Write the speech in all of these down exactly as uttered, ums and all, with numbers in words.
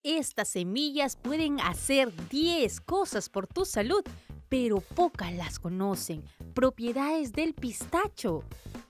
Estas semillas pueden hacer diez cosas por tu salud, pero pocas las conocen. Propiedades del pistacho.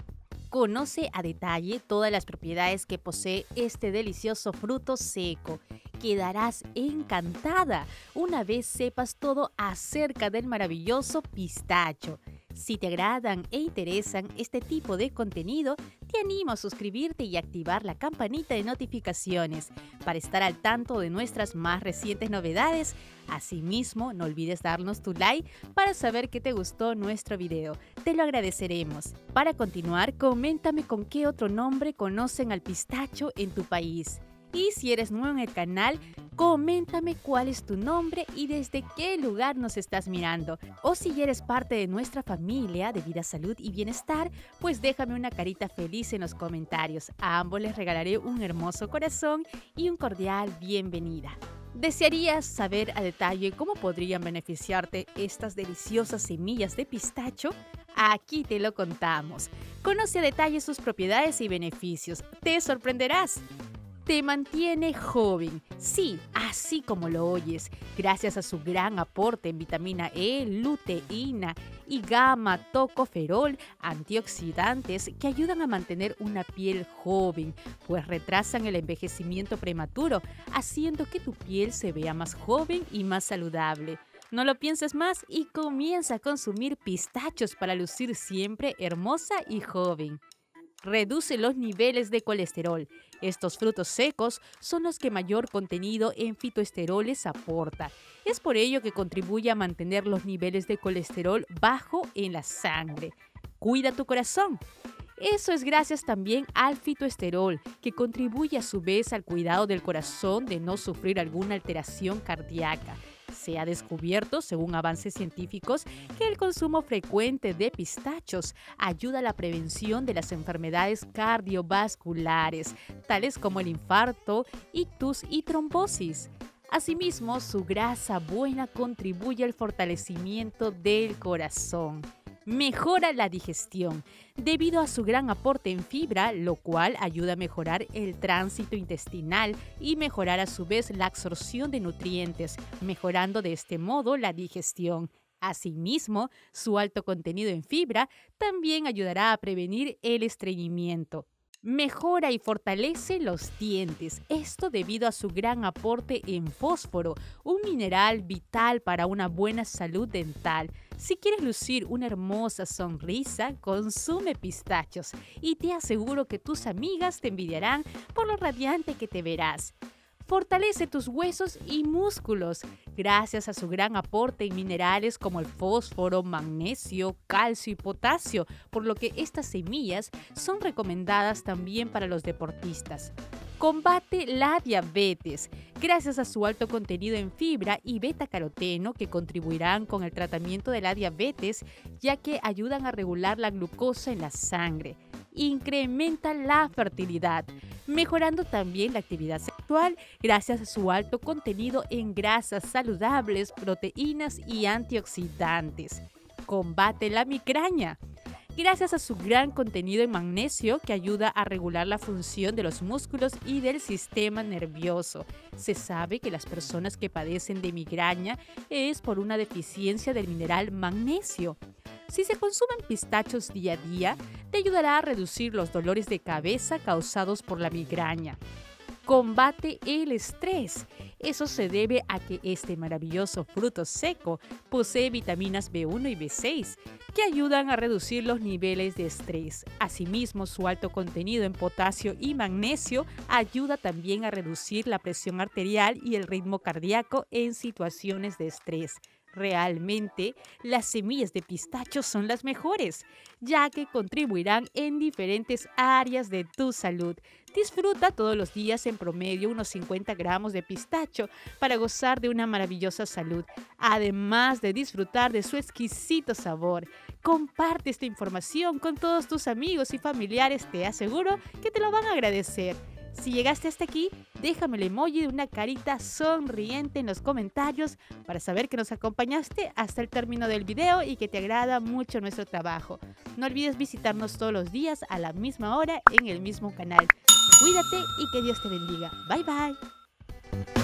Conoce a detalle todas las propiedades que posee este delicioso fruto seco. Quedarás encantada una vez sepas todo acerca del maravilloso pistacho. Si te agradan e interesan este tipo de contenido, te animo a suscribirte y activar la campanita de notificaciones para estar al tanto de nuestras más recientes novedades. Asimismo, no olvides darnos tu like para saber que te gustó nuestro video. Te lo agradeceremos. Para continuar, coméntame con qué otro nombre conocen al pistacho en tu país. Y si eres nuevo en el canal, coméntame cuál es tu nombre y desde qué lugar nos estás mirando. O si ya eres parte de nuestra familia de vida, salud y bienestar, pues déjame una carita feliz en los comentarios. A ambos les regalaré un hermoso corazón y un cordial bienvenida. ¿Desearías saber a detalle cómo podrían beneficiarte estas deliciosas semillas de pistacho? Aquí te lo contamos. Conoce a detalle sus propiedades y beneficios. ¡Te sorprenderás! Te mantiene joven, sí, así como lo oyes, gracias a su gran aporte en vitamina E, luteína y gamma tocoferol, antioxidantes que ayudan a mantener una piel joven, pues retrasan el envejecimiento prematuro, haciendo que tu piel se vea más joven y más saludable. No lo pienses más y comienza a consumir pistachos para lucir siempre hermosa y joven. Reduce los niveles de colesterol. Estos frutos secos son los que mayor contenido en fitoesteroles aporta. Es por ello que contribuye a mantener los niveles de colesterol bajo en la sangre. Cuida tu corazón. Eso es gracias también al fitoesterol, que contribuye a su vez al cuidado del corazón de no sufrir alguna alteración cardíaca. Se ha descubierto, según avances científicos, que el consumo frecuente de pistachos ayuda a la prevención de las enfermedades cardiovasculares, tales como el infarto, ictus y trombosis. Asimismo, su grasa buena contribuye al fortalecimiento del corazón. Mejora la digestión, debido a su gran aporte en fibra, lo cual ayuda a mejorar el tránsito intestinal y mejorar a su vez la absorción de nutrientes, mejorando de este modo la digestión. Asimismo, su alto contenido en fibra también ayudará a prevenir el estreñimiento. Mejora y fortalece los dientes, esto debido a su gran aporte en fósforo, un mineral vital para una buena salud dental. Si quieres lucir una hermosa sonrisa, consume pistachos y te aseguro que tus amigas te envidiarán por lo radiante que te verás. Fortalece tus huesos y músculos gracias a su gran aporte en minerales como el fósforo, magnesio, calcio y potasio, por lo que estas semillas son recomendadas también para los deportistas. Combate la diabetes gracias a su alto contenido en fibra y betacaroteno que contribuirán con el tratamiento de la diabetes, ya que ayudan a regular la glucosa en la sangre. Incrementa la fertilidad, mejorando también la actividad sexual gracias a su alto contenido en grasas saludables, proteínas y antioxidantes. Combate la migraña, gracias a su gran contenido en magnesio que ayuda a regular la función de los músculos y del sistema nervioso. Se sabe que las personas que padecen de migraña es por una deficiencia del mineral magnesio. Si se consumen pistachos día a día, te ayudará a reducir los dolores de cabeza causados por la migraña. Combate el estrés. Eso se debe a que este maravilloso fruto seco posee vitaminas B uno y B seis, que ayudan a reducir los niveles de estrés. Asimismo, su alto contenido en potasio y magnesio ayuda también a reducir la presión arterial y el ritmo cardíaco en situaciones de estrés. Realmente, las semillas de pistacho son las mejores, ya que contribuirán en diferentes áreas de tu salud. Disfruta todos los días en promedio unos cincuenta gramos de pistacho para gozar de una maravillosa salud, además de disfrutar de su exquisito sabor. Comparte esta información con todos tus amigos y familiares, te aseguro que te lo van a agradecer. Si llegaste hasta aquí, déjame el emoji de una carita sonriente en los comentarios para saber que nos acompañaste hasta el término del video y que te agrada mucho nuestro trabajo. No olvides visitarnos todos los días a la misma hora en el mismo canal. Cuídate y que Dios te bendiga. Bye bye.